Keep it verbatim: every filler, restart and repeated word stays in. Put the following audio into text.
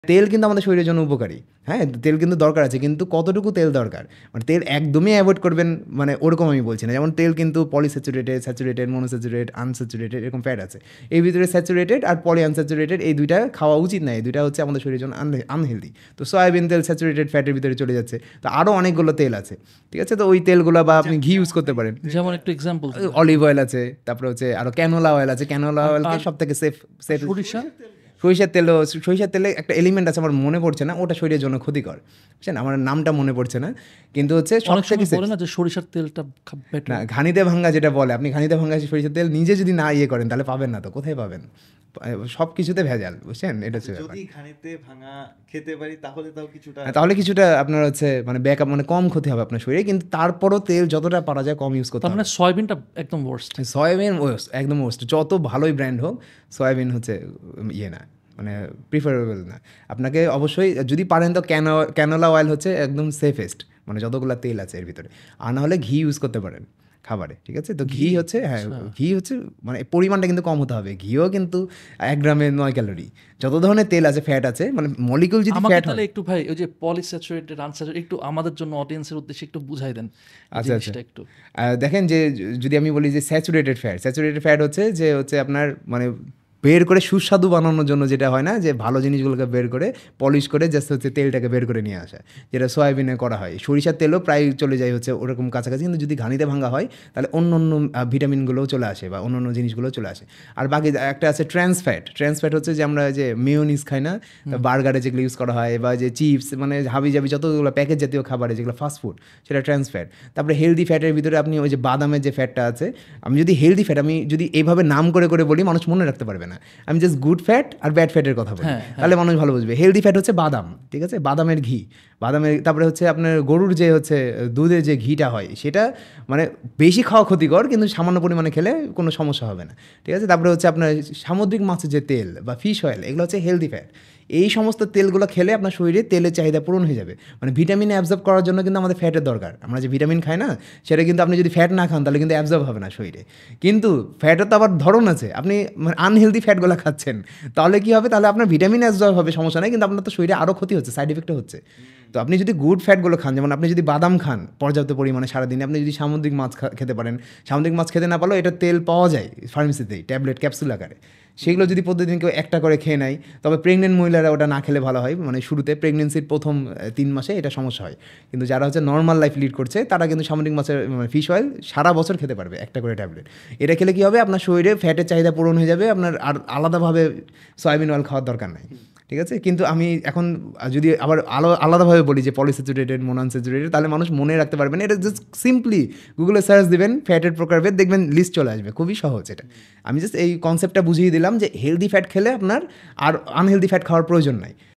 তেল কিন্তু আমাদের শরীরের জন্য উপকারী। হ্যাঁ, তেল কিন্তু দরকার আছে, কিন্তু কতটুকু তেল দরকার, মানে তেল একদমই অ্যাভয়েড করবেন মানে ওরকম আমি বলছি না। যেমন তেল কিন্তু পলিস্যাচুরেটেড, স্যাচুরেটেড, মনোস্যাচুরেটেড, আনস্যাচুরেটেড এরকম ফ্যাট আছে। এই ভিতরে স্যাচুরেটেড আর পলি আনস্যাচুরেটেড এই দুইটা খাওয়া উচিত না, এই দুইটা হচ্ছে আমাদের শরীরের জন্য আনহেলদি। তো সয়াবিন তেল স্যাচুরেটেড ফ্যাটের ভিতরে চলে যাচ্ছে। তো আরও অনেকগুলো তেল আছে, ঠিক আছে। তো ওই তেলগুলো বা আপনি ঘি ইউজ করতে পারেন, যেমন একটু এক্সাম্পল অলিভ অয়েল আছে, তারপরে হচ্ছে আরও ক্যানোলা অয়েল আছে। ক্যানোলা অয়েলকে সব থেকে সেফ সেফ সরিষা সরিষার তেলও, সরিষার তেলে একটা এলিমেন্ট আছে আমার মনে পড়ছে না, ওটা শরীরের জন্য ক্ষতিকর, বুঝছেন, আমার নামটা মনে পড়ছে না, কিন্তু হচ্ছে সব থেকে বলে না যে সরিষার তেলটা না, ঘানিতে ভাঙ্গা যেটা বলে, আপনি ঘানিতে ভাঙ্গা সরিষার তেল নিজে যদি না ইয়ে করেন তাহলে পাবেন না। তো কোথায় পাবেন? সব কিছুতে ভেজাল, বুঝছেন। এটা হচ্ছে যদি ঘানিতে ভাঙা খেতে পারি তাহলে তাও কিছুটা তাহলে কিছুটা আপনার হচ্ছে মানে ব্যাকআপ মানে কম ক্ষতি হবে আপনার শরীরে, কিন্তু তারপরও তেল যতটা পারা যায় কম ইউজ করতে হবে। মানে সয়াবিনটা একদম ওয়ার্স্ট, সয়াবিন ওয়ার্স্ট, একদম ওয়ার্স্ট। যত ভালোই ব্র্যান্ড হোক সয়াবিন হচ্ছে ইয়ে না, মানে প্রিফারেবল না। আপনাকে অবশ্যই যদি পারেন তো ক্যানো ক্যানোলা অয়েল হচ্ছে একদম সেফেস্ট, মানে যতগুলো তেল আছে এর ভিতরে। আর না হলে ঘি ইউজ করতে পারেন খাবারে, ঠিক আছে। তো ঘি হচ্ছে, হ্যাঁ ঘি হচ্ছে মানে পরিমাণটা কিন্তু কম হতে হবে। ঘিও কিন্তু এক গ্রামে নয় ক্যালোরি। যত ধরনের তেল আছে, ফ্যাট আছে, মানে মলিকুল যদি ফ্যাট হয়। একটু ভাই ওই যে পলিস্যাচুরেটেড আনস্যাচুরেটেড একটু আমাদের জন্য অডিয়েন্সের উদ্দেশ্যে একটু বুঝাই দেন। আচ্ছা আচ্ছা, একটু দেখেন যে যদি আমি বলি যে স্যাচুরেটেড ফ্যাট, স্যাচুরেটেড ফ্যাট হচ্ছে যে হচ্ছে আপনার মানে বের করে সুস্বাদু বানানোর জন্য যেটা হয় না, যে ভালো জিনিসগুলোকে বের করে পলিশ করে জাস্ট হচ্ছে তেলটাকে বের করে নিয়ে আসা, যেটা সয়াবিনে করা হয়। সরিষার তেলও প্রায় চলে যায় হচ্ছে ওরকম কাছাকাছি, কিন্তু যদি ঘানিতে ভাঙা হয় তাহলে অন্য অন্য ভিটামিনগুলোও চলে আসে বা অন্য অন্য জিনিসগুলোও চলে আসে। আর বাকি একটা আছে ট্রান্স ফ্যাট। ট্রান্স ফ্যাট হচ্ছে যে আমরা যে মেয়োনিজ খাই না, বার্গারে যেগুলো ইউজ করা হয়, বা যে চিপস, মানে হাবি জাবি যতগুলো প্যাকেজ জাতীয় খাবারে যেগুলো ফাস্টফুড, সেটা ট্রান্স ফ্যাট। তারপরে হেলদি ফ্যাটের ভিতরে আপনি ওই যে বাদামের যে ফ্যাটটা আছে, আমি যদি হেলদি ফ্যাট আমি যদি এইভাবে নাম করে করে বলি মানুষ মনে রাখতে পারবে না। আমি জাস্ট গুড ফ্যাট আর ব্যাড ফ্যাটের কথা বলি, তাহলে মানুষ ভালো বুঝবে। হেলদি ফ্যাট হচ্ছে বাদাম, ঠিক আছে, বাদামের ঘি, বাদামের। তারপরে হচ্ছে আপনার গরুর যে হচ্ছে দুধের যে ঘিটা হয় সেটা মানে বেশি খাওয়া ক্ষতিকর, কিন্তু সামান্য পরিমাণে খেলে কোনো সমস্যা হবে না, ঠিক আছে। তারপরে হচ্ছে আপনার সামুদ্রিক মাছের যে তেল বা ফিশ অয়েল, এগুলো হচ্ছে হেলদি ফ্যাট। এই সমস্ত তেলগুলো খেলে আপনার শরীরে তেলের চাহিদা পূরণ হয়ে যাবে। মানে ভিটামিন অ্যাবজর্ব করার জন্য কিন্তু আমাদের ফ্যাটের দরকার। আমরা যে ভিটামিন খাই না, সেটা কিন্তু আপনি যদি ফ্যাট না খান তাহলে কিন্তু অ্যাবজর্ব হবে না শরীরে। কিন্তু ফ্যাটের তো আবার ধরন আছে, আপনি মানে আনহেলদি ফ্যাটগুলো খাচ্ছেন, তাহলে কী হবে, তাহলে আপনার ভিটামিন অ্যাবজর্ব হবে, সমস্যা নেই, কিন্তু আপনার তো শরীরে আরও ক্ষতি হচ্ছে, সাইড এফেক্টও হচ্ছে। তো আপনি যদি গুড ফ্যাটগুলো খান, যেমন আপনি যদি বাদাম খান পর্যাপ্ত পরিমাণে সারাদিনে, আপনি যদি সামুদ্রিক মাছ খেতে পারেন, সামুদ্রিক মাছ খেতে না পারলেও এটা তেল পাওয়া যায় ফার্মেসিতেই ট্যাবলেট ক্যাপসুল আকারে, সেগুলো যদি প্রতিদিন কেউ একটা করে খেয়ে নেয়, তবে প্রেগনেন্ট মহিলারা ওটা না খেলে ভালো হয়। মানে শুরুতে প্রেগনেন্সির প্রথম তিন মাসে এটা সমস্যা হয়, কিন্তু যারা হচ্ছে নর্মাল লাইফ লিড করছে তারা কিন্তু সামুদ্রিক মাছের ফিশ অয়েল সারা বছর খেতে পারবে একটা করে ট্যাবলেট। এটা খেলে কী হবে, আপনার শরীরে ফ্যাটের চাহিদা পূরণ হয়ে যাবে, আপনার আর আলাদাভাবে সয়াবিন অয়েল খাওয়ার দরকার নাই, ঠিক আছে। কিন্তু আমি এখন যদি আবার আলো আলাদাভাবে বলি যে পলিস্যাচুরেটেড, মোনোআনস্যাচুরেটেড, তাহলে মানুষ মনে রাখতে পারবেন। এটা জাস্ট সিম্পলি গুগলে সার্চ দেবেন ফ্যাটের প্রকারভেদ, দেখবেন লিস্ট চলে আসবে, খুবই সহজ এটা। আমি জাস্ট এই কনসেপ্টটা বুঝিয়ে দিলাম যে হেলদি ফ্যাট খেলে আপনার আর আনহেলদি ফ্যাট খাওয়ার প্রয়োজন নাই।